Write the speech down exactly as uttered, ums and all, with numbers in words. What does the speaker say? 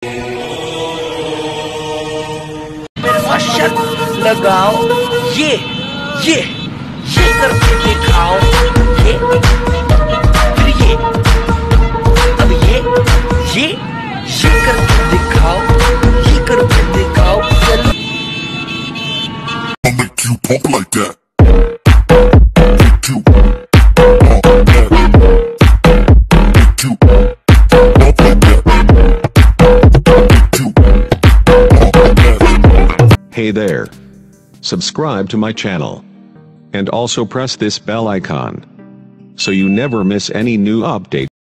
मेरा शर्त लगाओ, ये ये ये करके दिखाओ, ये फिर ये, अब ये ये ये करके दिखाओ, ये करके दिखाओ, चल। I'll make you pump like that. Make you pump like that. Make you pump like that. Make you pump like that. Hey there. Subscribe to my channel. And also press this bell icon, so you never miss any new update.